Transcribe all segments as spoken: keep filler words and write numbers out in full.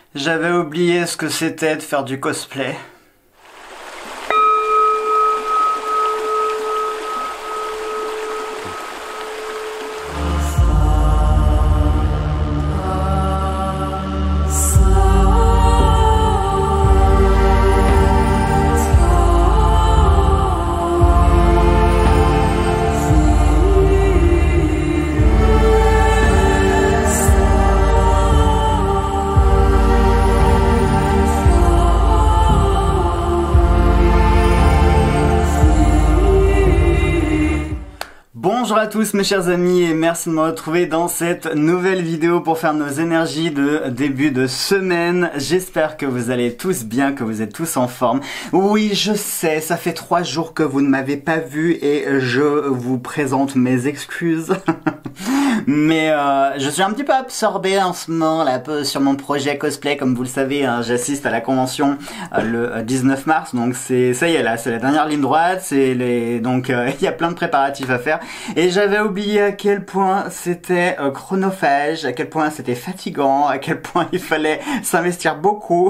J'avais oublié ce que c'était de faire du cosplay. Bonjour à tous mes chers amis et merci de me retrouver dans cette nouvelle vidéo pour faire nos énergies de début de semaine. J'espère que vous allez tous bien, que vous êtes tous en forme. Oui, je sais, ça fait trois jours que vous ne m'avez pas vu et je vous présente mes excuses. Mais euh, je suis un petit peu absorbé en ce moment là, un peu sur mon projet cosplay. Comme vous le savez, hein, j'assiste à la convention euh, le dix-neuf mars, donc c'est ça y est là, c'est la dernière ligne droite. C'est les donc il euh, y a plein de préparatifs à faire. Et j'avais oublié à quel point c'était euh, chronophage, à quel point c'était fatigant, à quel point il fallait s'investir beaucoup.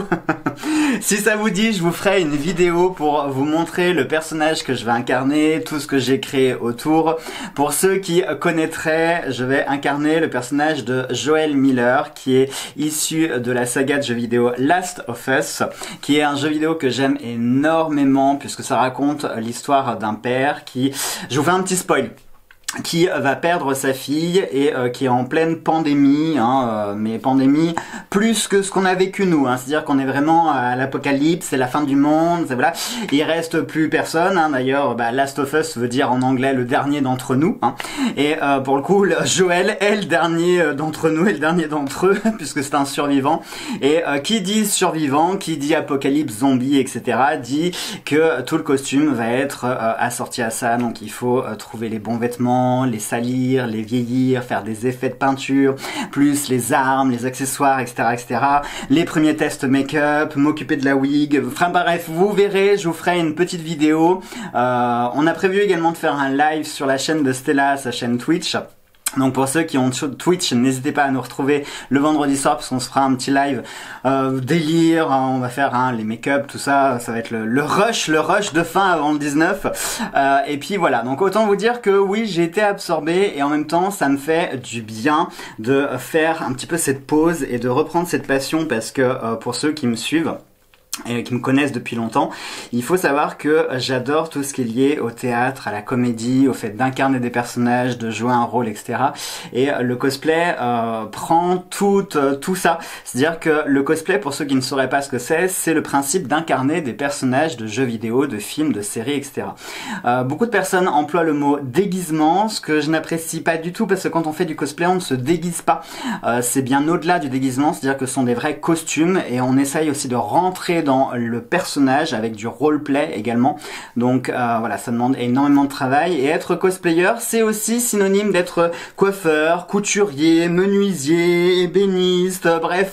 Si ça vous dit, je vous ferai une vidéo pour vous montrer le personnage que je vais incarner, tout ce que j'ai créé autour. Pour ceux qui connaîtraient, je vais incarner le personnage de Joel Miller, qui est issu de la saga de jeux vidéo Last of Us, qui est un jeu vidéo que j'aime énormément, puisque ça raconte l'histoire d'un père qui... Je vous fais un petit spoil. Qui va perdre sa fille et euh, qui est en pleine pandémie, hein, euh, mais pandémie plus que ce qu'on a vécu nous, hein, c'est-à-dire qu'on est vraiment à l'apocalypse, c'est la fin du monde, c'est, voilà. Il reste plus personne, hein, d'ailleurs, bah, Last of Us veut dire en anglais le dernier d'entre nous, hein, et euh, pour le coup, le Joel est le dernier d'entre nous et le dernier d'entre eux, puisque c'est un survivant, et euh, qui dit survivant, qui dit apocalypse, zombie, et cetera, dit que tout le costume va être euh, assorti à ça, donc il faut euh, trouver les bons vêtements, les salir, les vieillir, faire des effets de peinture, plus les armes, les accessoires, et cetera, et cetera. Les premiers tests make-up, m'occuper de la wig. Enfin bref, vous verrez, je vous ferai une petite vidéo. Euh, on a prévu également de faire un live sur la chaîne de Stella, sa chaîne Twitch. Donc pour ceux qui ont Twitch, n'hésitez pas à nous retrouver le vendredi soir parce qu'on se fera un petit live euh, délire, hein, on va faire hein, les make-up, tout ça, ça va être le, le rush, le rush de fin avant le dix-neuf. Euh, et puis voilà, donc autant vous dire que oui, j'ai été absorbé et en même temps ça me fait du bien de faire un petit peu cette pause et de reprendre cette passion parce que euh, pour ceux qui me suivent, et qui me connaissent depuis longtemps, il faut savoir que j'adore tout ce qui est lié au théâtre, à la comédie, au fait d'incarner des personnages, de jouer un rôle, et cetera. Et le cosplay euh, prend tout, euh, tout ça. C'est-à-dire que le cosplay, pour ceux qui ne sauraient pas ce que c'est, c'est le principe d'incarner des personnages de jeux vidéo, de films, de séries, et cetera. Euh, beaucoup de personnes emploient le mot déguisement, ce que je n'apprécie pas du tout parce que quand on fait du cosplay, on ne se déguise pas. Euh, c'est bien au-delà du déguisement, c'est-à-dire que ce sont des vrais costumes et on essaye aussi de rentrer dans le personnage avec du roleplay également. Donc euh, voilà, ça demande énormément de travail et être cosplayer, c'est aussi synonyme d'être coiffeur, couturier, menuisier, ébéniste, bref,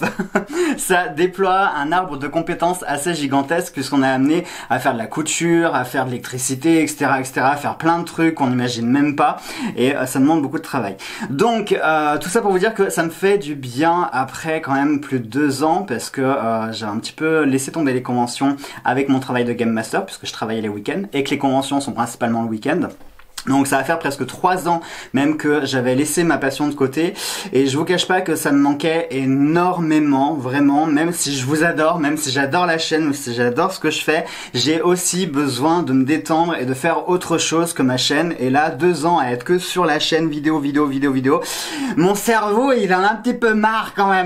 ça déploie un arbre de compétences assez gigantesque puisqu'on est amené à faire de la couture, à faire de l'électricité, et cetera, et cetera, à faire plein de trucs qu'on n'imagine même pas et euh, ça demande beaucoup de travail. Donc euh, tout ça pour vous dire que ça me fait du bien après quand même plus de deux ans parce que euh, j'ai un petit peu laissé tomber les conventions avec mon travail de Game Master puisque je travaillais les week-ends et que les conventions sont principalement le week-end. Donc ça va faire presque trois ans même que j'avais laissé ma passion de côté et je vous cache pas que ça me manquait énormément, vraiment, même si je vous adore, même si j'adore la chaîne, même si j'adore ce que je fais, j'ai aussi besoin de me détendre et de faire autre chose que ma chaîne et là, deux ans à être que sur la chaîne vidéo, vidéo, vidéo, vidéo, mon cerveau il en a un petit peu marre quand même.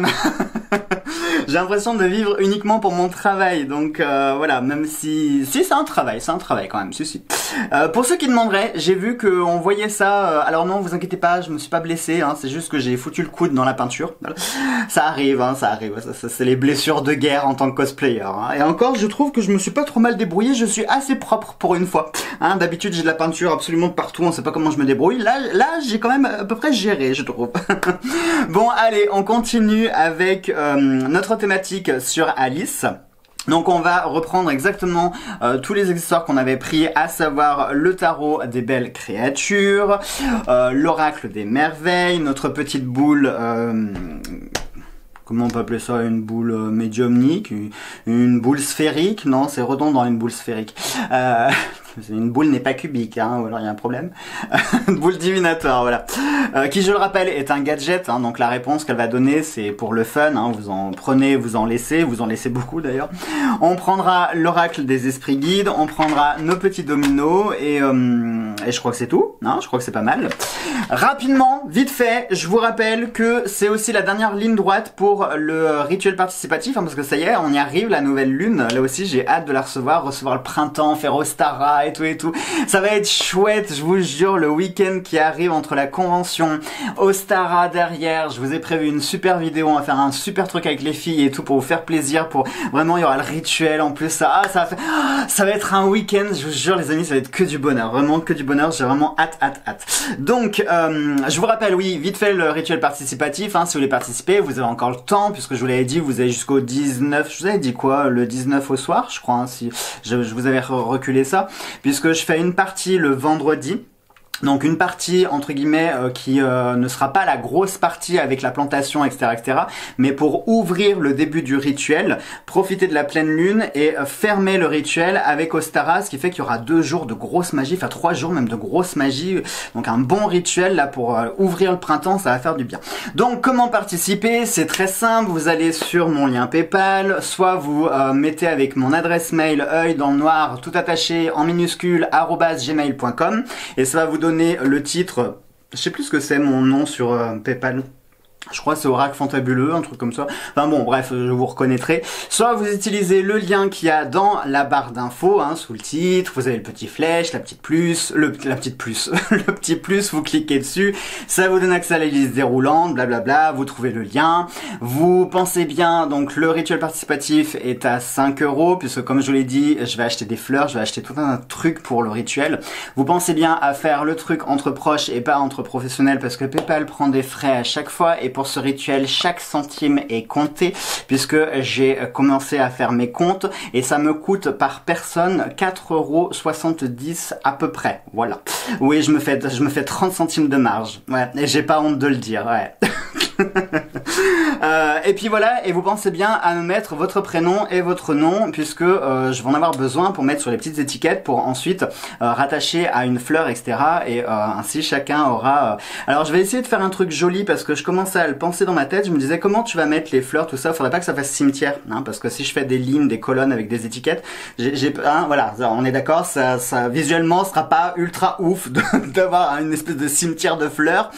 J'ai l'impression de vivre uniquement pour mon travail, donc euh, voilà, même si... Si, c'est un travail, c'est un travail quand même, si, si. Euh, pour ceux qui demanderaient, j'ai vu qu'on voyait ça, euh, alors non, vous inquiétez pas, je me suis pas blessé, hein, c'est juste que j'ai foutu le coude dans la peinture. Ça arrive, hein, ça arrive, ça, ça, c'est les blessures de guerre en tant que cosplayer. Hein. Et encore, je trouve que je me suis pas trop mal débrouillé, je suis assez propre pour une fois. Hein, d'habitude, j'ai de la peinture absolument de partout, on sait pas comment je me débrouille. Là, là j'ai quand même à peu près géré, je trouve. Bon, allez, on continue avec euh, notre thématique sur Alice. Donc on va reprendre exactement euh, tous les accessoires qu'on avait pris, à savoir le tarot des belles créatures, euh, l'oracle des merveilles, notre petite boule... Euh comment on peut appeler ça, une boule médiumnique, une, une boule sphérique, non c'est redondant une boule sphérique, euh, une boule n'est pas cubique, hein, ou alors il y a un problème, une boule divinatoire, voilà, euh, qui je le rappelle est un gadget, hein, donc la réponse qu'elle va donner c'est pour le fun, hein, vous en prenez, vous en laissez, vous en laissez beaucoup d'ailleurs, on prendra l'oracle des esprits guides, on prendra nos petits dominos, et, euh, et je crois que c'est tout, hein, je crois que c'est pas mal. Rapidement, vite fait, je vous rappelle que c'est aussi la dernière ligne droite pour le rituel participatif, hein, parce que ça y est, on y arrive, la nouvelle lune, là aussi j'ai hâte de la recevoir, recevoir le printemps, faire Ostara et tout et tout, ça va être chouette, je vous jure, le week-end qui arrive entre la convention, Ostara derrière, je vous ai prévu une super vidéo, on va faire un super truc avec les filles et tout pour vous faire plaisir, pour vraiment il y aura le rituel en plus, ça, ah, ça, va faire, ça va être un week-end, je vous jure les amis, ça va être que du bonheur, vraiment que du bonheur, j'ai vraiment hâte, hâte, hâte. Donc, euh, je vous rappelle, oui, vite fait le rituel participatif, hein, si vous voulez participer, vous avez encore le temps, puisque je vous l'avais dit, vous avez jusqu'au dix-neuf, je vous avais dit quoi, le dix-neuf au soir, je crois, hein, si je, je vous avais reculé ça, puisque je fais une partie le vendredi. Donc une partie entre guillemets euh, qui euh, ne sera pas la grosse partie avec la plantation, et cetera, et cetera. Mais pour ouvrir le début du rituel, profiter de la pleine lune et euh, fermer le rituel avec Ostara, ce qui fait qu'il y aura deux jours de grosse magie, enfin trois jours même de grosse magie. Donc un bon rituel là pour euh, ouvrir le printemps, ça va faire du bien. Donc comment participer? C'est très simple, vous allez sur mon lien PayPal, soit vous euh, mettez avec mon adresse mail œil dans le noir tout attaché en minuscule arobase gmail point com et ça va vous donner donner le titre, je sais plus ce que c'est mon nom sur euh, PayPal. Je crois que c'est Oracle Fantabuleux, un truc comme ça. Enfin bon, bref, je vous reconnaîtrai. Soit vous utilisez le lien qu'il y a dans la barre d'infos, hein, sous le titre. Vous avez le petit flèche, la petite plus, le, la petite plus, le petit plus, vous cliquez dessus. Ça vous donne accès à la liste déroulante, blablabla. Vous trouvez le lien. Vous pensez bien, donc le rituel participatif est à cinq euros, puisque comme je vous l'ai dit, je vais acheter des fleurs, je vais acheter tout un truc pour le rituel. Vous pensez bien à faire le truc entre proches et pas entre professionnels, parce que PayPal prend des frais à chaque fois, et pour ce rituel, chaque centime est compté, puisque j'ai commencé à faire mes comptes, et ça me coûte par personne quatre euros soixante-dix à peu près, voilà. Oui, je me fais, je me fais trente centimes de marge, ouais, et j'ai pas honte de le dire, ouais. euh, et puis voilà, et vous pensez bien à me mettre votre prénom et votre nom, puisque euh, je vais en avoir besoin pour mettre sur les petites étiquettes pour ensuite euh, rattacher à une fleur, et cetera. Et euh, ainsi chacun aura... Euh... Alors je vais essayer de faire un truc joli, parce que je commençais à le penser dans ma tête, je me disais comment tu vas mettre les fleurs, tout ça, faudrait pas que ça fasse cimetière, hein, parce que si je fais des lignes, des colonnes avec des étiquettes, j'ai, hein, voilà, on est d'accord, ça, ça visuellement sera pas ultra ouf d'avoir une espèce de cimetière de fleurs,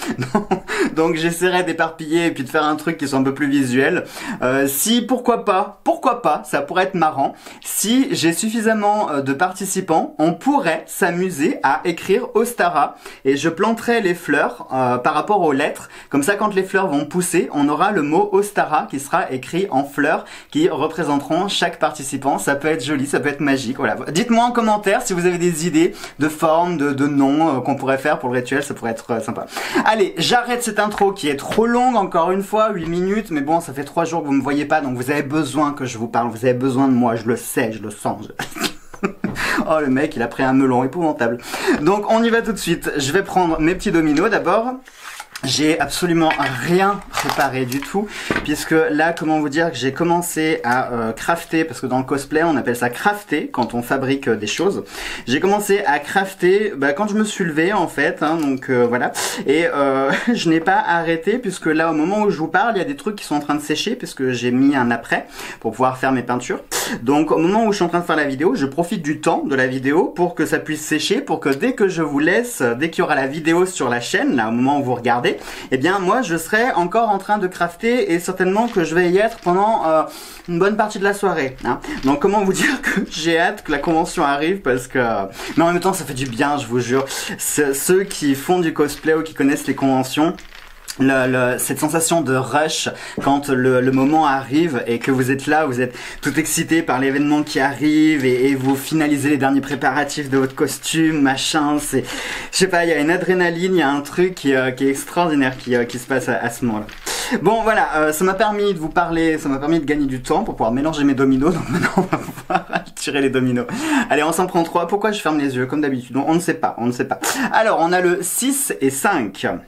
donc j'essaierai d'éparpiller et puis de faire un truc qui soit un peu plus visuel. Euh, si, pourquoi pas, pourquoi pas, ça pourrait être marrant. Si j'ai suffisamment euh, de participants, on pourrait s'amuser à écrire Ostara et je planterai les fleurs euh, par rapport aux lettres. Comme ça, quand les fleurs vont pousser, on aura le mot Ostara qui sera écrit en fleurs qui représenteront chaque participant. Ça peut être joli, ça peut être magique. Voilà. Dites-moi en commentaire si vous avez des idées de formes, de, de noms euh, qu'on pourrait faire pour le rituel, ça pourrait être euh, sympa. Allez, j'arrête cette intro qui est trop longue. Encore une fois, huit minutes, mais bon, ça fait trois jours que vous me voyez pas, donc vous avez besoin que je vous parle, vous avez besoin de moi, je le sais, je le sens. Je... oh, le mec, il a pris un melon épouvantable. Donc, on y va tout de suite. Je vais prendre mes petits dominos d'abord. J'ai absolument rien préparé du tout, puisque là, comment vous dire que j'ai commencé à euh, crafter, parce que dans le cosplay, on appelle ça crafter, quand on fabrique euh, des choses. J'ai commencé à crafter bah, quand je me suis levé, en fait, hein, donc euh, voilà. Et euh, je n'ai pas arrêté, puisque là, au moment où je vous parle, il y a des trucs qui sont en train de sécher, puisque j'ai mis un après pour pouvoir faire mes peintures. Donc, au moment où je suis en train de faire la vidéo, je profite du temps de la vidéo pour que ça puisse sécher, pour que dès que je vous laisse, dès qu'il y aura la vidéo sur la chaîne, là, au moment où vous regardez, eh bien moi je serai encore en train de crafter et certainement que je vais y être pendant euh, une bonne partie de la soirée, hein. Donc comment vous dire que j'ai hâte que la convention arrive, parce que... Mais en même temps ça fait du bien, je vous jure. Ceux qui font du cosplay ou qui connaissent les conventions, Le, le, cette sensation de rush quand le, le moment arrive et que vous êtes là, vous êtes tout excité par l'événement qui arrive et, et vous finalisez les derniers préparatifs de votre costume, machin, c'est, je sais pas, il y a une adrénaline, il y a un truc qui, euh, qui est extraordinaire qui, euh, qui se passe à, à ce moment-là. Bon voilà, euh, ça m'a permis de vous parler, ça m'a permis de gagner du temps pour pouvoir mélanger mes dominos, donc maintenant on va pouvoir tirer les dominos. Allez, on s'en prend trois, pourquoi je ferme les yeux comme d'habitude? On, on ne sait pas, on ne sait pas. Alors, on a le six et cinq.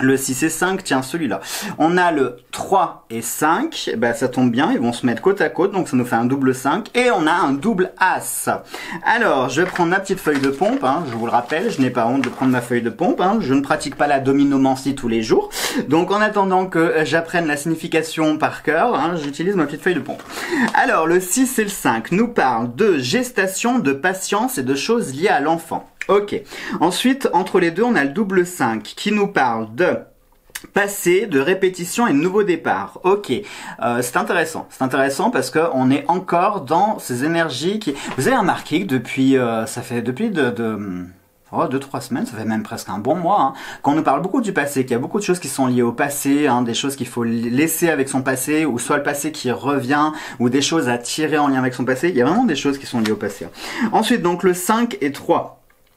Le six et cinq, tiens, celui-là. On a le trois et cinq, ben, ça tombe bien, ils vont se mettre côte à côte, donc ça nous fait un double cinq. Et on a un double as. Alors, je vais prendre ma petite feuille de pompe, hein, je vous le rappelle, je n'ai pas honte de prendre ma feuille de pompe, hein, je ne pratique pas la dominomancie tous les jours. Donc, en attendant que j'apprenne la signification par cœur, hein, j'utilise ma petite feuille de pompe. Alors, le six et le cinq nous parlent de gestation, de patience et de choses liées à l'enfant. Ok. Ensuite, entre les deux, on a le double cinq qui nous parle de passé, de répétition et de nouveau départ. Ok, euh, c'est intéressant. C'est intéressant parce que on est encore dans ces énergies qui... Vous avez remarqué que depuis, euh, ça fait depuis de... de... Oh, deux, trois semaines, ça fait même presque un bon mois, hein, qu'on nous parle beaucoup du passé, qu'il y a beaucoup de choses qui sont liées au passé, hein, des choses qu'il faut laisser avec son passé, ou soit le passé qui revient, ou des choses à tirer en lien avec son passé. Il y a vraiment des choses qui sont liées au passé. Ensuite, donc le cinq et trois.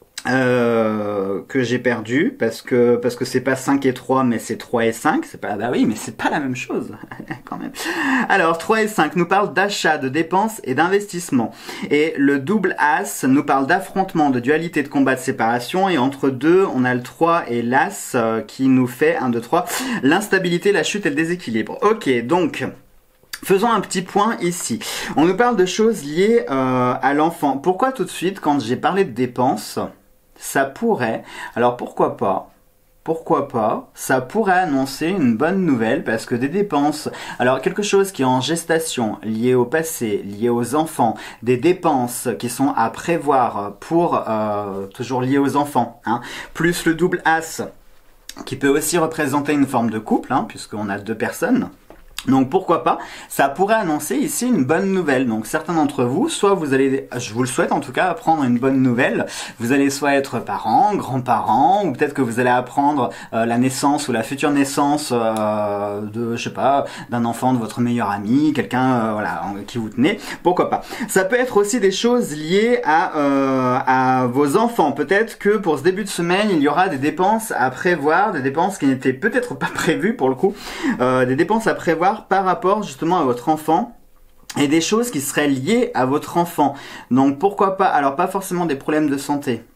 Euh, que j'ai perdu parce que parce que c'est pas cinq et trois mais c'est trois et cinq, c'est pas bah oui mais c'est pas la même chose quand même. Alors trois et cinq nous parlent d'achat, de dépenses et d'investissement, et le double as nous parle d'affrontement, de dualité, de combat, de séparation, et entre deux on a le trois et l'as euh, qui nous fait un, deux, trois, l'instabilité, la chute et le déséquilibre. Ok, donc faisons un petit point ici. On nous parle de choses liées euh, à l'enfant. Pourquoi tout de suite quand j'ai parlé de dépenses, ça pourrait, alors pourquoi pas, pourquoi pas, ça pourrait annoncer une bonne nouvelle, parce que des dépenses, alors quelque chose qui est en gestation, lié au passé, lié aux enfants, des dépenses qui sont à prévoir pour, euh, toujours liées aux enfants, hein, plus le double as, qui peut aussi représenter une forme de couple, hein, puisqu'on a deux personnes. Donc pourquoi pas, ça pourrait annoncer ici une bonne nouvelle. Donc certains d'entre vous, soit vous allez, je vous le souhaite en tout cas, apprendre une bonne nouvelle. Vous allez soit être parents, grands-parents, ou peut-être que vous allez apprendre euh, la naissance ou la future naissance euh, de, je sais pas, d'un enfant de votre meilleur ami, quelqu'un euh, voilà, qui vous tenez. Pourquoi pas. Ça peut être aussi des choses liées à, euh, à vos enfants. Peut-être que pour ce début de semaine, il y aura des dépenses à prévoir, des dépenses qui n'étaient peut-être pas prévues pour le coup, euh, des dépenses à prévoir par rapport justement à votre enfant, et des choses qui seraient liées à votre enfant. Donc pourquoi pas, alors pas forcément des problèmes de santé,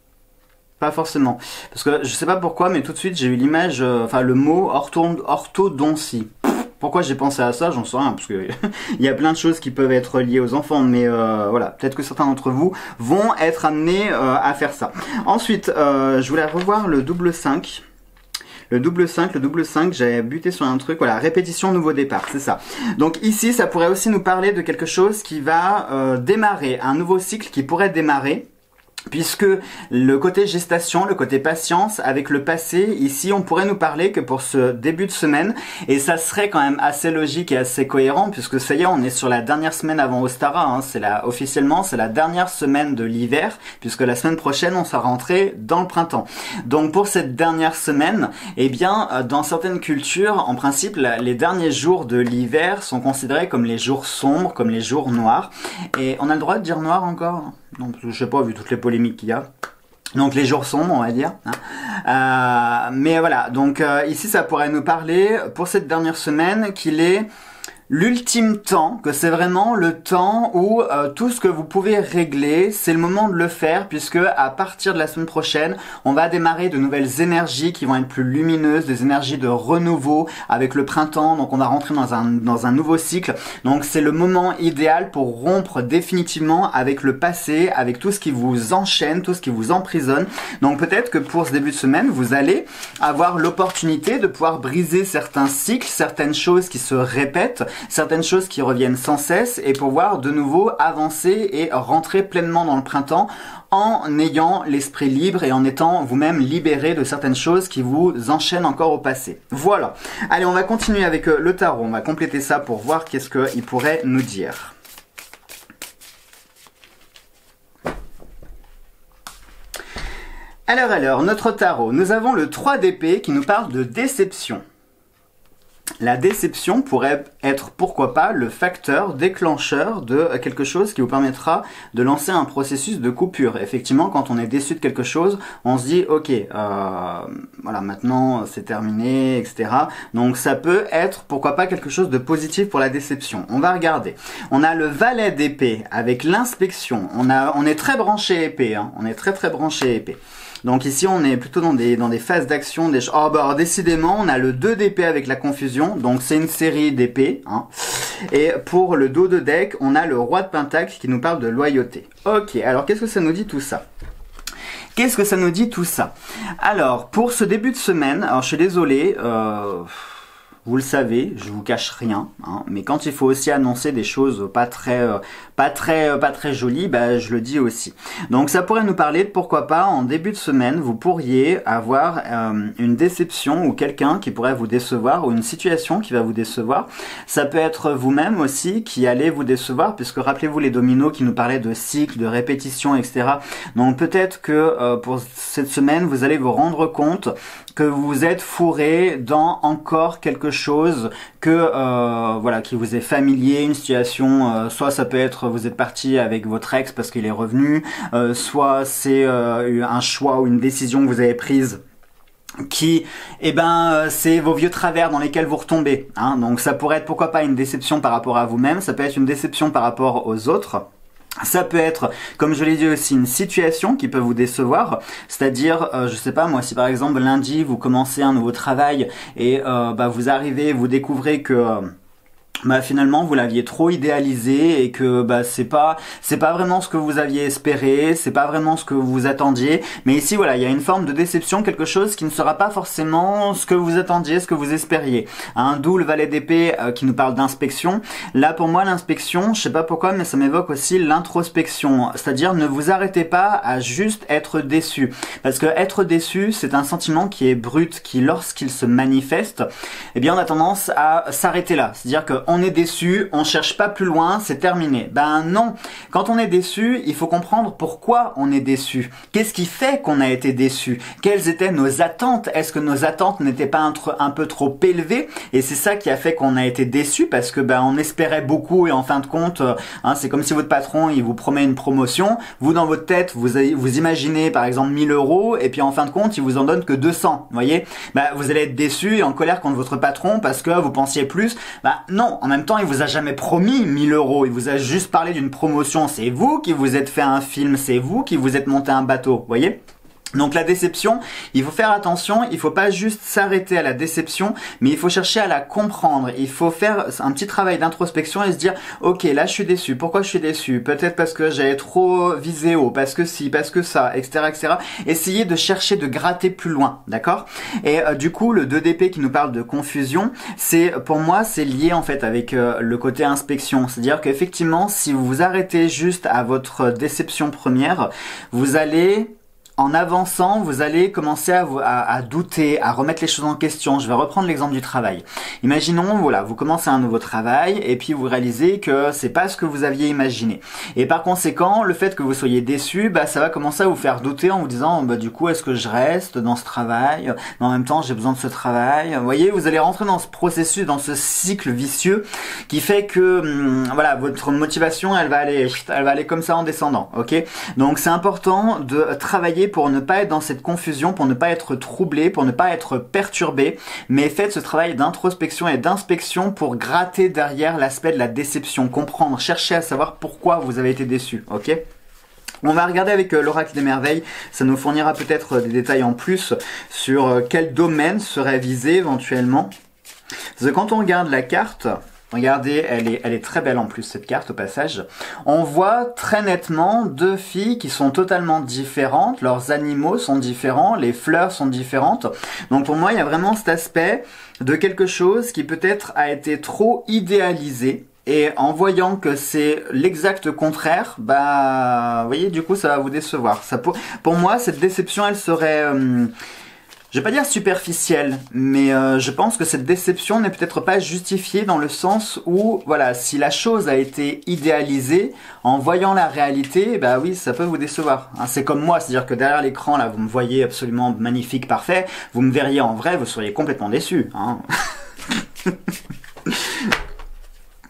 pas forcément, parce que je sais pas pourquoi, mais tout de suite j'ai eu l'image, euh, enfin le mot ortho, orthodontie. Pourquoi j'ai pensé à ça, j'en sais rien, parce que il y a plein de choses qui peuvent être liées aux enfants, mais euh, voilà, peut-être que certains d'entre vous vont être amenés euh, à faire ça. Ensuite, euh, je voulais revoir le double cinq. Le double cinq, le double cinq, j'avais buté sur un truc, voilà, répétition, nouveau départ, c'est ça. Donc ici, ça pourrait aussi nous parler de quelque chose qui va euh, démarrer, un nouveau cycle qui pourrait démarrer, puisque le côté gestation, le côté patience, avec le passé, ici on pourrait nous parler que pour ce début de semaine, et ça serait quand même assez logique et assez cohérent, puisque ça y est, on est sur la dernière semaine avant Ostara, hein, c'est la, officiellement c'est la dernière semaine de l'hiver, puisque la semaine prochaine on sera rentré dans le printemps. Donc pour cette dernière semaine, eh bien dans certaines cultures, en principe les derniers jours de l'hiver sont considérés comme les jours sombres, comme les jours noirs, et on a le droit de dire noir encore ? Non, je sais pas, vu toutes les polémiques qu'il y a. Donc les jours sombres, on va dire. Hein. Euh, mais voilà, donc euh, ici ça pourrait nous parler, pour cette dernière semaine, qu'il est l'ultime temps, que c'est vraiment le temps où euh, tout ce que vous pouvez régler, c'est le moment de le faire, puisque à partir de la semaine prochaine, on va démarrer de nouvelles énergies qui vont être plus lumineuses, des énergies de renouveau avec le printemps, donc on va rentrer dans un, dans un nouveau cycle. Donc c'est le moment idéal pour rompre définitivement avec le passé, avec tout ce qui vous enchaîne, tout ce qui vous emprisonne. Donc peut-être que pour ce début de semaine, vous allez avoir l'opportunité de pouvoir briser certains cycles, certaines choses qui se répètent, certaines choses qui reviennent sans cesse, et pouvoir de nouveau avancer et rentrer pleinement dans le printemps en ayant l'esprit libre et en étant vous-même libéré de certaines choses qui vous enchaînent encore au passé. Voilà. Allez, on va continuer avec le tarot. On va compléter ça pour voir qu'est-ce qu'il pourrait nous dire. Alors, alors, notre tarot. Nous avons le trois d'épée qui nous parle de déception. La déception pourrait être, pourquoi pas, le facteur déclencheur de quelque chose qui vous permettra de lancer un processus de coupure. Effectivement, quand on est déçu de quelque chose, on se dit, ok, euh, voilà, maintenant c'est terminé, et cetera. Donc ça peut être, pourquoi pas, quelque chose de positif pour la déception. On va regarder. On a le valet d'épée avec l'inspection. On a, on est très branché épée, hein. On est très très branché épée. Donc ici on est plutôt dans des, dans des phases d'action. Des... Oh bah alors, décidément on a le deux d'épée avec la confusion, donc c'est une série d'épées. Hein. Et pour le dos de deck, on a le roi de pentacle qui nous parle de loyauté. Ok, alors qu'est-ce que ça nous dit tout ça ? Qu'est-ce que ça nous dit tout ça? Alors, pour ce début de semaine, alors je suis désolé, euh, vous le savez, je vous cache rien, hein, mais quand il faut aussi annoncer des choses pas très, euh, pas très, euh, pas très jolies, bah, je le dis aussi. Donc ça pourrait nous parler de pourquoi pas en début de semaine, vous pourriez avoir euh, une déception ou quelqu'un qui pourrait vous décevoir ou une situation qui va vous décevoir. Ça peut être vous-même aussi qui allez vous décevoir, puisque rappelez-vous les dominos qui nous parlaient de cycle, de répétition, et cetera. Donc peut-être que euh, pour cette semaine, vous allez vous rendre compte que vous êtes fourré dans encore quelque chose que euh, voilà qui vous est familier, une situation, euh, soit ça peut être vous êtes parti avec votre ex parce qu'il est revenu, euh, soit c'est euh, un choix ou une décision que vous avez prise qui, eh ben, euh, c'est vos vieux travers dans lesquels vous retombez. Hein. Donc ça pourrait être pourquoi pas une déception par rapport à vous-même, ça peut être une déception par rapport aux autres. Ça peut être, comme je l'ai dit aussi, une situation qui peut vous décevoir, c'est-à-dire, euh, je sais pas moi, si par exemple lundi vous commencez un nouveau travail et euh, bah, vous arrivez, vous découvrez que euh, bah finalement vous l'aviez trop idéalisé et que bah c'est pas c'est pas vraiment ce que vous aviez espéré, c'est pas vraiment ce que vous attendiez, mais ici voilà, il y a une forme de déception, quelque chose qui ne sera pas forcément ce que vous attendiez, ce que vous espériez. Un d'où le valet d'épée euh, qui nous parle d'inspection. Là pour moi l'inspection, je sais pas pourquoi, mais ça m'évoque aussi l'introspection, c'est-à-dire ne vous arrêtez pas à juste être déçu, parce que être déçu c'est un sentiment qui est brut, qui lorsqu'il se manifeste, eh bien on a tendance à s'arrêter là, c'est-à-dire que on est déçu, on cherche pas plus loin, c'est terminé. Ben non, quand on est déçu, il faut comprendre pourquoi on est déçu. Qu'est-ce qui fait qu'on a été déçu? Quelles étaient nos attentes? Est-ce que nos attentes n'étaient pas un, un peu trop élevées? Et c'est ça qui a fait qu'on a été déçu, parce que ben on espérait beaucoup et en fin de compte, hein, c'est comme si votre patron il vous promet une promotion, vous dans votre tête vous avez, vous imaginez par exemple mille euros et puis en fin de compte il vous en donne que deux cents. Vous voyez? Ben vous allez être déçu et en colère contre votre patron parce que vous pensiez plus. Ben non. En même temps, il vous a jamais promis mille euros, il vous a juste parlé d'une promotion. C'est vous qui vous êtes fait un film, c'est vous qui vous êtes monté un bateau, vous voyez ? Donc la déception, il faut faire attention, il faut pas juste s'arrêter à la déception, mais il faut chercher à la comprendre. Il faut faire un petit travail d'introspection et se dire, ok, là je suis déçu, pourquoi je suis déçu? Peut-être parce que j'avais trop visé haut, parce que si, parce que ça, et cetera, et cetera. Essayez de chercher de gratter plus loin, d'accord? Et euh, du coup, le deux d'épée qui nous parle de confusion, c'est pour moi, c'est lié en fait avec euh, le côté inspection. C'est-à-dire qu'effectivement, si vous vous arrêtez juste à votre déception première, vous allez... En avançant, vous allez commencer à, vous, à, à douter, à remettre les choses en question. Je vais reprendre l'exemple du travail. Imaginons, voilà, vous commencez un nouveau travail et puis vous réalisez que c'est pas ce que vous aviez imaginé. Et par conséquent, le fait que vous soyez déçu, bah ça va commencer à vous faire douter en vous disant, bah du coup, est-ce que je reste dans ce travail? Mais en même temps, j'ai besoin de ce travail. Vous voyez, vous allez rentrer dans ce processus, dans ce cycle vicieux qui fait que, hum, voilà, votre motivation, elle va aller, elle va aller comme ça en descendant, ok? Donc c'est important de travailler pour ne pas être dans cette confusion, pour ne pas être troublé, pour ne pas être perturbé, mais faites ce travail d'introspection et d'inspection pour gratter derrière l'aspect de la déception, comprendre, chercher à savoir pourquoi vous avez été déçu, ok? On va regarder avec euh, l'oracle des merveilles, ça nous fournira peut-être euh, des détails en plus sur euh, quel domaine serait visé éventuellement. Parce que quand on regarde la carte... Regardez, elle est, elle est très belle en plus cette carte au passage. On voit très nettement deux filles qui sont totalement différentes, leurs animaux sont différents, les fleurs sont différentes. Donc pour moi il y a vraiment cet aspect de quelque chose qui peut-être a été trop idéalisé. Et en voyant que c'est l'exact contraire, bah, vous voyez, du coup ça va vous décevoir. Ça, pour, pour moi cette déception elle serait... Euh, Je vais pas dire superficielle, mais euh, je pense que cette déception n'est peut-être pas justifiée dans le sens où, voilà, si la chose a été idéalisée, en voyant la réalité, bah oui, ça peut vous décevoir. Hein, c'est comme moi, c'est-à-dire que derrière l'écran, là, vous me voyez absolument magnifique, parfait, vous me verriez en vrai, vous seriez complètement déçu. Hein.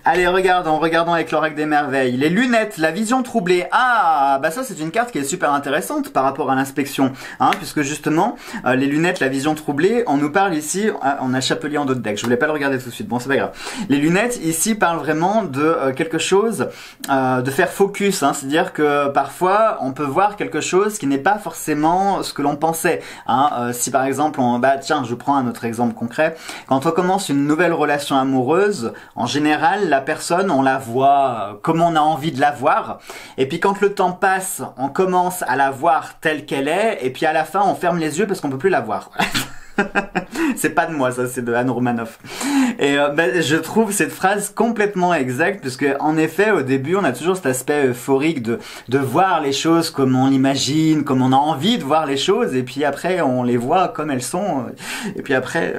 Allez, regardons, regardons avec l'oracle des merveilles. Les lunettes, la vision troublée. Ah, bah ça c'est une carte qui est super intéressante par rapport à l'inspection, hein, puisque justement, euh, les lunettes, la vision troublée, on nous parle ici, ah, on a Chapelier en dos de deck, je voulais pas le regarder tout de suite, bon c'est pas grave. Les lunettes ici parlent vraiment de euh, quelque chose, euh, de faire focus, hein, c'est-à-dire que parfois on peut voir quelque chose qui n'est pas forcément ce que l'on pensait, hein. Euh, si par exemple, on, bah tiens, je prends un autre exemple concret, quand on commence une nouvelle relation amoureuse, en général, la personne, on la voit comme on a envie de la voir. Et puis quand le temps passe, on commence à la voir telle qu'elle est. Et puis à la fin, on ferme les yeux parce qu'on peut plus la voir. C'est pas de moi, ça, c'est de Anne Romanoff. Et euh, ben, je trouve cette phrase complètement exacte, puisque en effet, au début, on a toujours cet aspect euphorique de, de voir les choses comme on l'imagine, comme on a envie de voir les choses, et puis après, on les voit comme elles sont, et puis après...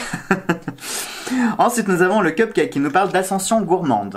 Ensuite, nous avons le Cupcake qui nous parle d'ascension gourmande.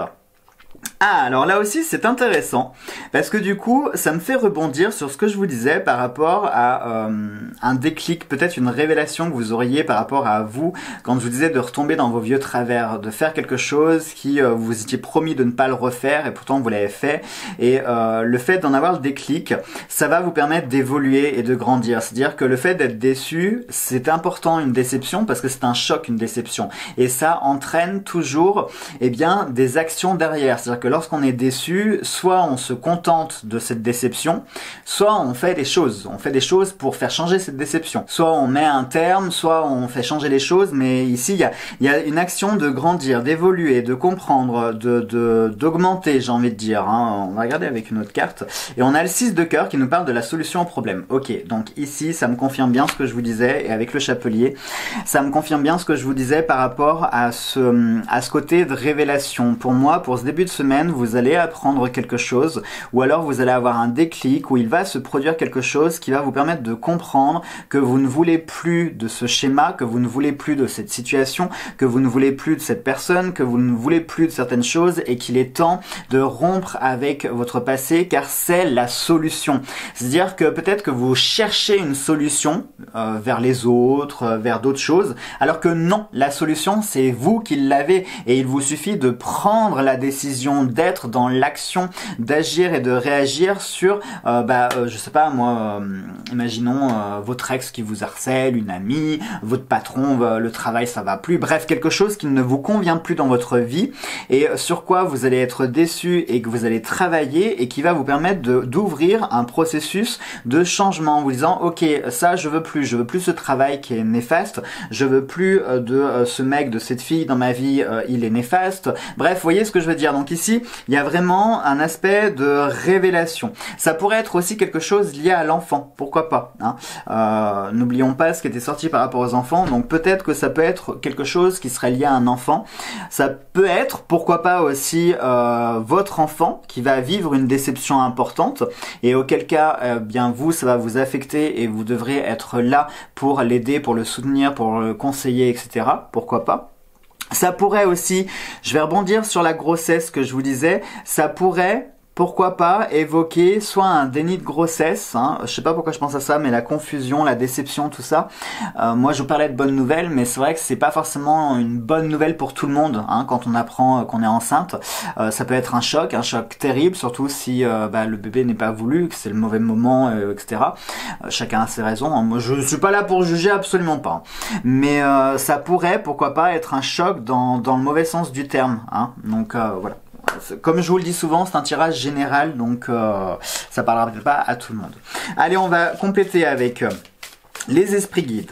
Ah, alors là aussi c'est intéressant, parce que du coup ça me fait rebondir sur ce que je vous disais par rapport à euh, un déclic, peut-être une révélation que vous auriez par rapport à vous, quand je vous disais de retomber dans vos vieux travers, de faire quelque chose qui euh, vous étiez promis de ne pas le refaire et pourtant vous l'avez fait, et euh, le fait d'en avoir le déclic, ça va vous permettre d'évoluer et de grandir. C'est-à-dire que le fait d'être déçu, c'est important, une déception, parce que c'est un choc, une déception, et ça entraîne toujours eh bien, des actions derrière. C'est-à-dire que lorsqu'on est déçu, soit on se contente de cette déception, soit on fait des choses. On fait des choses pour faire changer cette déception. Soit on met un terme, soit on fait changer les choses, mais ici, il y a, y a une action de grandir, d'évoluer, de comprendre, de, de, d'augmenter, j'ai envie de dire. Hein. On va regarder avec une autre carte. Et on a le six de cœur qui nous parle de la solution au problème. Ok, donc ici, ça me confirme bien ce que je vous disais, et avec le chapelier, ça me confirme bien ce que je vous disais par rapport à ce, à ce côté de révélation. Pour moi, pour ce début de semaine, vous allez apprendre quelque chose, ou alors vous allez avoir un déclic où il va se produire quelque chose qui va vous permettre de comprendre que vous ne voulez plus de ce schéma, que vous ne voulez plus de cette situation, que vous ne voulez plus de cette personne, que vous ne voulez plus de certaines choses, et qu'il est temps de rompre avec votre passé, car c'est la solution. C'est-à-dire que peut-être que vous cherchez une solution euh, vers les autres, euh, vers d'autres choses, alors que non, la solution c'est vous qui l'avez, et il vous suffit de prendre la décision d'être dans l'action, d'agir et de réagir sur, euh, bah, euh, je sais pas moi, euh, imaginons euh, votre ex qui vous harcèle, une amie, votre patron, euh, le travail ça va plus, bref, quelque chose qui ne vous convient plus dans votre vie, et sur quoi vous allez être déçu et que vous allez travailler, et qui va vous permettre de, d'ouvrir un processus de changement en vous disant ok, ça je veux plus, je veux plus ce travail qui est néfaste, je veux plus euh, de euh, ce mec, de cette fille dans ma vie, euh, il est néfaste, bref, vous voyez ce que je veux dire. Donc ici, il y a vraiment un aspect de révélation. Ça pourrait être aussi quelque chose lié à l'enfant, pourquoi pas, hein. Euh, n'oublions pas ce qui était sorti par rapport aux enfants, donc peut-être que ça peut être quelque chose qui serait lié à un enfant. Ça peut être, pourquoi pas aussi, euh, votre enfant qui va vivre une déception importante, et auquel cas, euh, bien vous, ça va vous affecter, et vous devrez être là pour l'aider, pour le soutenir, pour le conseiller, et cetera. Pourquoi pas. Ça pourrait aussi, je vais rebondir sur la grossesse que je vous disais, ça pourrait, pourquoi pas, évoquer soit un déni de grossesse, hein, je sais pas pourquoi je pense à ça, mais la confusion, la déception, tout ça. Euh, moi je vous parlais de bonnes nouvelles, mais c'est vrai que c'est pas forcément une bonne nouvelle pour tout le monde, hein, quand on apprend qu'on est enceinte. Euh, ça peut être un choc, un choc terrible, surtout si euh, bah, le bébé n'est pas voulu, que c'est le mauvais moment, euh, et cetera. Euh, chacun a ses raisons, hein. Moi je suis pas là pour juger, absolument pas. Mais euh, ça pourrait, pourquoi pas, être un choc dans, dans le mauvais sens du terme, hein. Donc euh, voilà. Comme je vous le dis souvent, c'est un tirage général, donc euh, ça parlera peut-être pas à tout le monde. Allez, on va compléter avec euh, les esprits guides.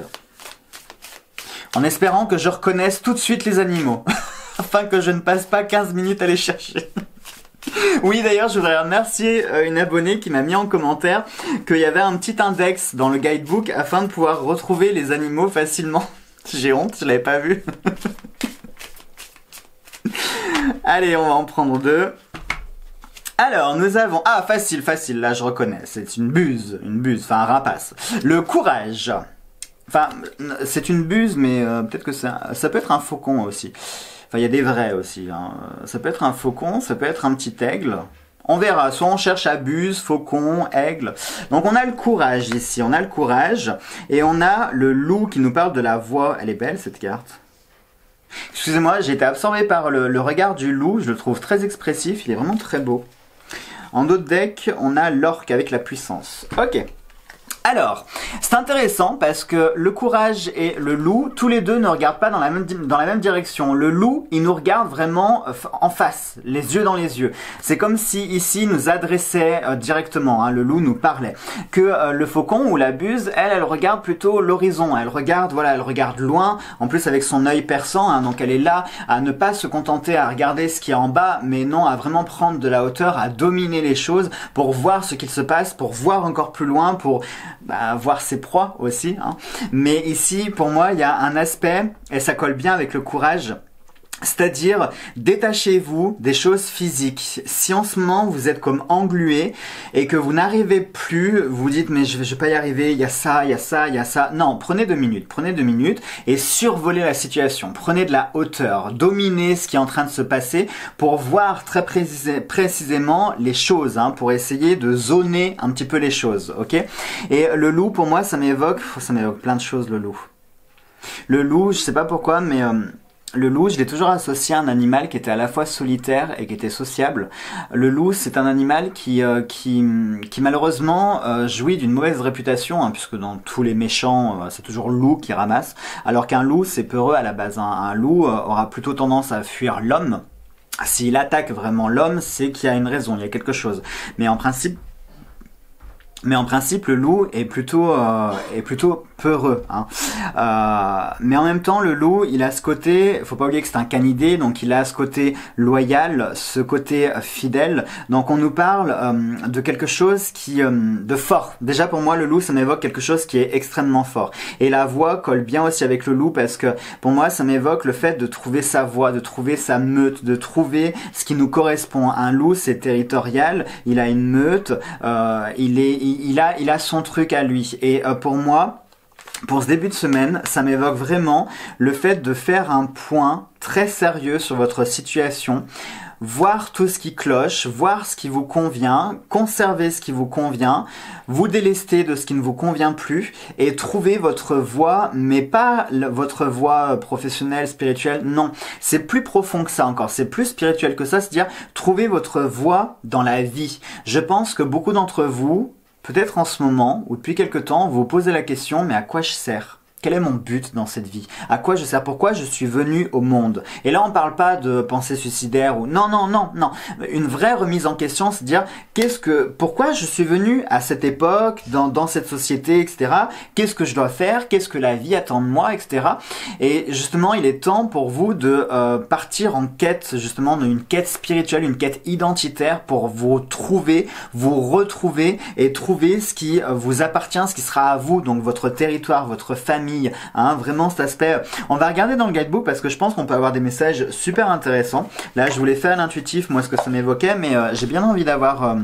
En espérant que je reconnaisse tout de suite les animaux, afin que je ne passe pas quinze minutes à les chercher. Oui, d'ailleurs, je voudrais remercier euh, une abonnée qui m'a mis en commentaire qu'il y avait un petit index dans le guidebook afin de pouvoir retrouver les animaux facilement. J'ai honte, je l'avais pas vu. Allez, on va en prendre deux. Alors, nous avons... Ah, facile, facile, là je reconnais. C'est une buse, une buse, enfin un rapace. Le courage. Enfin, c'est une buse, mais euh, peut-être que ça, ça peut être un faucon aussi. Enfin, il y a des vrais aussi, hein. Ça peut être un faucon, ça peut être un petit aigle. On verra, soit on cherche à buse, faucon, aigle. Donc on a le courage ici, on a le courage. Et on a le loup qui nous parle de la voix. Elle est belle cette carte. Excusez-moi, j'ai été absorbé par le, le regard du loup, je le trouve très expressif, il est vraiment très beau. En d'autres decks, on a l'orque avec la puissance. Ok. Alors, c'est intéressant parce que le courage et le loup, tous les deux ne regardent pas dans la même, dans la même direction. Le loup, il nous regarde vraiment en face, les yeux dans les yeux. C'est comme si ici, il nous adressait euh, directement, hein, le loup nous parlait. Que euh, le faucon ou la buse, elle, elle regarde plutôt l'horizon. Elle regarde, voilà, elle regarde loin, en plus avec son œil perçant, hein, donc elle est là à ne pas se contenter à regarder ce qui est en bas, mais non, à vraiment prendre de la hauteur, à dominer les choses pour voir ce qu'il se passe, pour voir encore plus loin, pour... Bah, voir ses proies aussi, hein. Mais ici, pour moi, il y a un aspect, et ça colle bien avec le courage, c'est-à-dire, détachez-vous des choses physiques. Si en ce moment, vous êtes comme englué et que vous n'arrivez plus, vous dites, mais je ne vais pas y arriver, il y a ça, il y a ça, il y a ça. Non, prenez deux minutes, prenez deux minutes et survolez la situation. Prenez de la hauteur, dominez ce qui est en train de se passer pour voir très précis, précisément les choses, hein, pour essayer de zoner un petit peu les choses, ok? Et le loup, pour moi, ça m'évoque, ça m'évoque plein de choses, le loup. Le loup, je sais pas pourquoi, mais... Euh, Le loup, je l'ai toujours associé à un animal qui était à la fois solitaire et qui était sociable. Le loup, c'est un animal qui, euh, qui, qui malheureusement euh, jouit d'une mauvaise réputation, hein, puisque dans tous les méchants, euh, c'est toujours le loup qui ramasse, alors qu'un loup, c'est peureux à la base. Hein. Un loup euh, aura plutôt tendance à fuir l'homme. S'il attaque vraiment l'homme, c'est qu'il y a une raison, il y a quelque chose. Mais en principe, Mais en principe, le loup est plutôt, euh, est plutôt peureux. Hein. Euh, mais en même temps, le loup, il a ce côté, faut pas oublier que c'est un canidé, donc il a ce côté loyal, ce côté fidèle. Donc on nous parle euh, de quelque chose qui, euh, de fort. Déjà pour moi, le loup, ça m'évoque quelque chose qui est extrêmement fort. Et la voix colle bien aussi avec le loup parce que pour moi, ça m'évoque le fait de trouver sa voix, de trouver sa meute, de trouver ce qui nous correspond. Un loup, c'est territorial, il a une meute, euh, il est, il, il a, il a son truc à lui. Et euh, pour moi, pour ce début de semaine, ça m'évoque vraiment le fait de faire un point très sérieux sur votre situation, voir tout ce qui cloche, voir ce qui vous convient, conserver ce qui vous convient, vous délester de ce qui ne vous convient plus et trouver votre voie, mais pas le, votre voie professionnelle, spirituelle, non. C'est plus profond que ça encore, c'est plus spirituel que ça, c'est-à-dire trouver votre voie dans la vie. Je pense que beaucoup d'entre vous, peut-être en ce moment, ou depuis quelque temps, vous vous posez la question, mais à quoi je sers ? Quel est mon but dans cette vie? À quoi je sers? Pourquoi je suis venu au monde? Et là, on parle pas de pensée suicidaire ou non, non, non, non. Une vraie remise en question, c'est dire qu'est-ce que, pourquoi je suis venu à cette époque, dans, dans cette société, et cetera. Qu'est-ce que je dois faire? Qu'est-ce que la vie attend de moi, et cetera. Et justement, il est temps pour vous de euh, partir en quête, justement, d'une quête spirituelle, une quête identitaire pour vous trouver, vous retrouver et trouver ce qui vous appartient, ce qui sera à vous, donc votre territoire, votre famille. Hein, vraiment cet aspect. On va regarder dans le guidebook parce que je pense qu'on peut avoir des messages super intéressants. Là, je voulais faire à l'intuitif, moi, ce que ça m'évoquait, mais euh, j'ai bien envie d'avoir euh,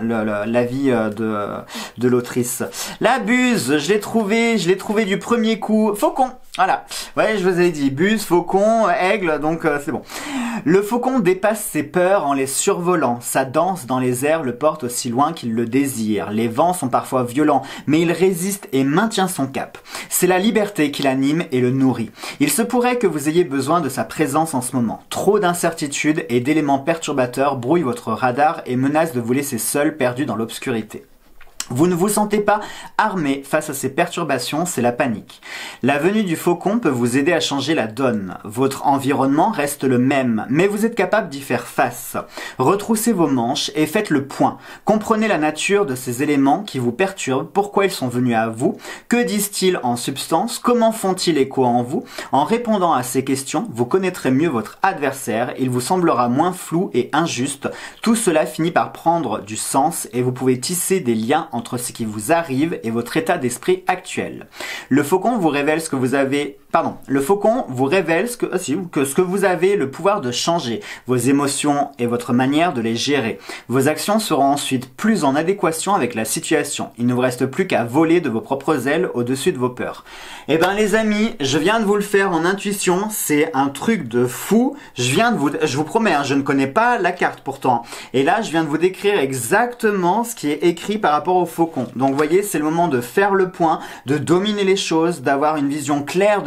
l'avis euh, de, de l'autrice. La buse, je l'ai trouvé, je l'ai trouvé du premier coup. Faucon. Voilà, ouais, je vous ai dit, buse, faucon, aigle, donc euh, c'est bon. Le faucon dépasse ses peurs en les survolant. Sa danse dans les airs le porte aussi loin qu'il le désire. Les vents sont parfois violents, mais il résiste et maintient son cap. C'est la liberté qui l'anime et le nourrit. Il se pourrait que vous ayez besoin de sa présence en ce moment. Trop d'incertitudes et d'éléments perturbateurs brouillent votre radar et menacent de vous laisser seul, perdu dans l'obscurité. Vous ne vous sentez pas armé face à ces perturbations, c'est la panique. La venue du faucon peut vous aider à changer la donne. Votre environnement reste le même, mais vous êtes capable d'y faire face. Retroussez vos manches et faites le point. Comprenez la nature de ces éléments qui vous perturbent, pourquoi ils sont venus à vous, que disent-ils en substance, comment font-ils écho en vous. En répondant à ces questions, vous connaîtrez mieux votre adversaire, il vous semblera moins flou et injuste. Tout cela finit par prendre du sens et vous pouvez tisser des liens entre ce qui vous arrive et votre état d'esprit actuel. Le faucon vous révèle ce que vous avez, pardon, le faucon vous révèle ce que, que ce que vous avez le pouvoir de changer, vos émotions et votre manière de les gérer. Vos actions seront ensuite plus en adéquation avec la situation. Il ne vous reste plus qu'à voler de vos propres ailes au-dessus de vos peurs. Eh ben les amis, je viens de vous le faire en intuition, c'est un truc de fou. Je viens de vous, je vous promets, hein, je ne connais pas la carte pourtant. Et là, je viens de vous décrire exactement ce qui est écrit par rapport au faucon. Donc vous voyez, c'est le moment de faire le point, de dominer les choses, d'avoir une vision claire de la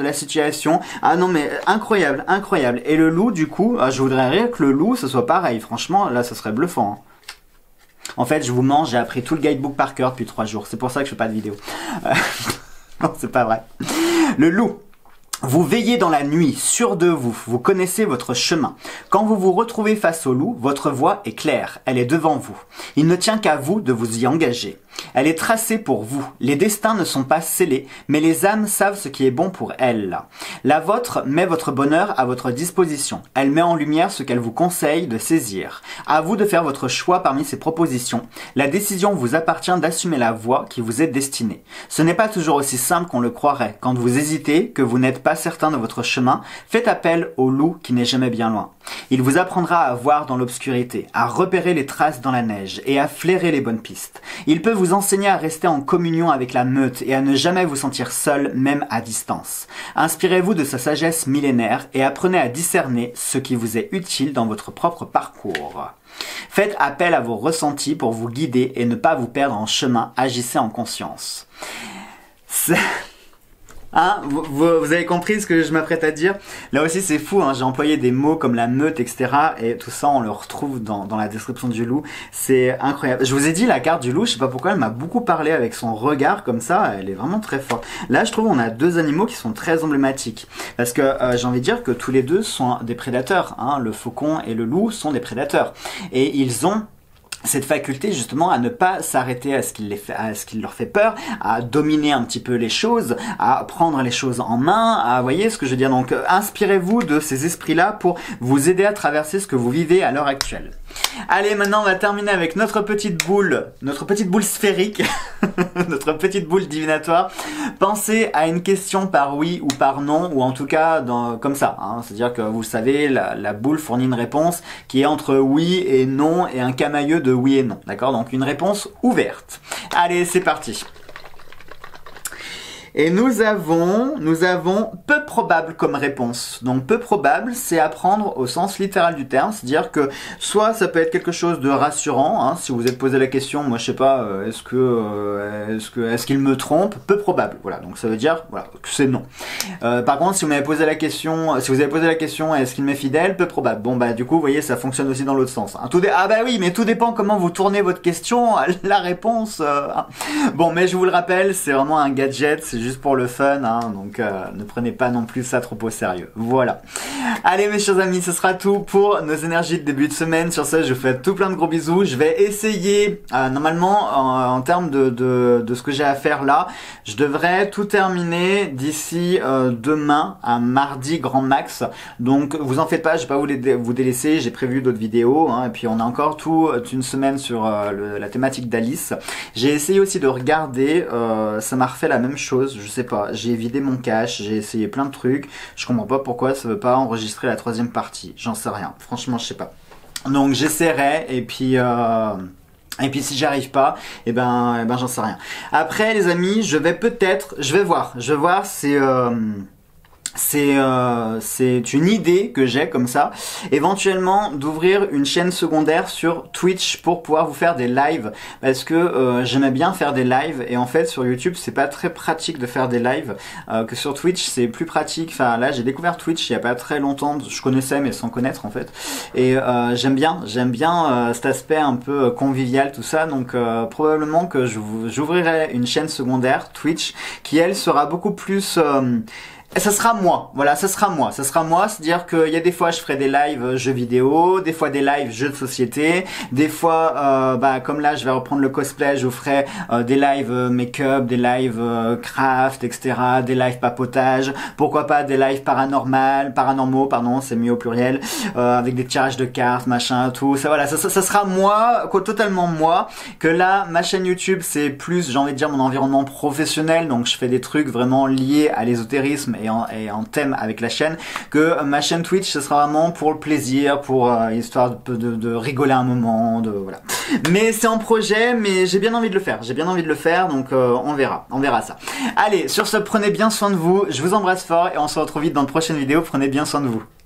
la situation. Ah non mais incroyable, incroyable. Et le loup du coup, je voudrais rire que le loup ce soit pareil. Franchement là ce serait bluffant. Hein. En fait je vous mens, j'ai appris tout le guidebook par cœur depuis trois jours. C'est pour ça que je fais pas de vidéo. Euh... non c'est pas vrai. Le loup. Vous veillez dans la nuit, sûr de vous, vous connaissez votre chemin. Quand vous vous retrouvez face au loup, votre voie est claire, elle est devant vous. Il ne tient qu'à vous de vous y engager. Elle est tracée pour vous. Les destins ne sont pas scellés, mais les âmes savent ce qui est bon pour elles. La vôtre met votre bonheur à votre disposition. Elle met en lumière ce qu'elle vous conseille de saisir. À vous de faire votre choix parmi ces propositions. La décision vous appartient d'assumer la voie qui vous est destinée. Ce n'est pas toujours aussi simple qu'on le croirait. Quand vous hésitez, que vous n'êtes pas certain de votre chemin, faites appel au loup qui n'est jamais bien loin. Il vous apprendra à voir dans l'obscurité, à repérer les traces dans la neige et à flairer les bonnes pistes. Il peut vous enseigner à rester en communion avec la meute et à ne jamais vous sentir seul, même à distance. Inspirez-vous de sa sagesse millénaire et apprenez à discerner ce qui vous est utile dans votre propre parcours. Faites appel à vos ressentis pour vous guider et ne pas vous perdre en chemin. Agissez en conscience. C'est... Hein, vous, vous, vous avez compris ce que je m'apprête à dire? Là aussi c'est fou, hein, j'ai employé des mots comme la meute, et cetera. Et tout ça on le retrouve dans, dans la description du loup. C'est incroyable. Je vous ai dit la carte du loup, je sais pas pourquoi elle m'a beaucoup parlé avec son regard comme ça, elle est vraiment très forte. Là je trouve on a deux animaux qui sont très emblématiques. Parce que euh, j'ai envie de dire que tous les deux sont des prédateurs. Hein, le faucon et le loup sont des prédateurs. Et ils ont cette faculté justement à ne pas s'arrêter à ce qui les fait, à ce qui leur fait peur, à dominer un petit peu les choses, à prendre les choses en main, à, voyez ce que je veux dire. Donc euh, inspirez-vous de ces esprits-là pour vous aider à traverser ce que vous vivez à l'heure actuelle. Allez, maintenant on va terminer avec notre petite boule, notre petite boule sphérique, notre petite boule divinatoire. Pensez à une question par oui ou par non, ou en tout cas dans, comme ça. Hein. C'est-à-dire que vous savez, la, la boule fournit une réponse qui est entre oui et non et un camailleux de oui et non. D'accord? Donc une réponse ouverte. Allez, c'est parti. Et nous avons, nous avons peu probable comme réponse. Donc peu probable, c'est à prendre au sens littéral du terme, c'est-à-dire que soit ça peut être quelque chose de rassurant, hein, si vous êtes posé la question, moi je sais pas, euh, est-ce que, euh, est-ce que, est-ce qu'il me trompe, peu probable. Voilà, donc ça veut dire, voilà, que c'est non. Euh, par contre, si vous m'avez posé la question, si vous avez posé la question, est-ce qu'il m'est fidèle, peu probable. Bon bah du coup, vous voyez, ça fonctionne aussi dans l'autre sens. Hein. Tout dé- ah bah oui, mais tout dépend comment vous tournez votre question, la réponse. Euh, hein. Bon, mais je vous le rappelle, c'est vraiment un gadget. C'est juste pour le fun, hein, donc euh, ne prenez pas non plus ça trop au sérieux. Voilà. Allez mes chers amis, ce sera tout pour nos énergies de début de semaine. Sur ce, je vous fais tout plein de gros bisous. Je vais essayer, euh, normalement, en, en termes de, de, de ce que j'ai à faire là, je devrais tout terminer d'ici euh, demain, à mardi grand max. Donc vous en faites pas, je vais pas vous, les, vous délaisser, j'ai prévu d'autres vidéos, hein, et puis on a encore toute une semaine sur euh, le, la thématique d'Alice. J'ai essayé aussi de regarder, euh, ça m'a refait la même chose, je sais pas, j'ai vidé mon cache, j'ai essayé plein de trucs, je comprends pas pourquoi ça veut pas enregistrer la troisième partie, j'en sais rien, franchement je sais pas. Donc j'essaierai et puis euh, et puis si j'y arrive pas, et eh ben, eh ben j'en sais rien. Après les amis, je vais peut-être, je vais voir, je vais voir c'est euh, C'est euh, c'est une idée que j'ai comme ça, éventuellement d'ouvrir une chaîne secondaire sur Twitch pour pouvoir vous faire des lives, parce que euh, j'aimais bien faire des lives et en fait sur YouTube c'est pas très pratique de faire des lives, euh, que sur Twitch c'est plus pratique. Enfin là j'ai découvert Twitch il y a pas très longtemps, je connaissais mais sans connaître en fait, et euh, j'aime bien j'aime bien euh, cet aspect un peu convivial tout ça, donc euh, probablement que j'ouvrirai une chaîne secondaire Twitch qui elle sera beaucoup plus euh, et ça sera moi, voilà, ça sera moi, ça sera moi, c'est-à-dire qu'il y a des fois je ferai des lives jeux vidéo, des fois des lives jeux de société, des fois, euh, bah comme là je vais reprendre le cosplay, je vous ferai euh, des lives make-up, des lives euh, craft, et cetera, des lives papotage, pourquoi pas des lives paranormal, paranormaux, pardon, c'est mieux au pluriel, euh, avec des tirages de cartes, machin, tout, ça voilà, ça, ça, ça sera moi, quoi, totalement moi, que là, ma chaîne YouTube c'est plus, j'ai envie de dire, mon environnement professionnel, donc je fais des trucs vraiment liés à l'ésotérisme Et en, et en thème avec la chaîne, que ma chaîne Twitch ce sera vraiment pour le plaisir, pour euh, histoire de, de, de rigoler un moment, de voilà. Mais c'est en projet, mais j'ai bien envie de le faire, j'ai bien envie de le faire, donc euh, on verra, on verra ça. Allez, sur ce, prenez bien soin de vous, je vous embrasse fort et on se retrouve vite dans de prochaines vidéos, prenez bien soin de vous.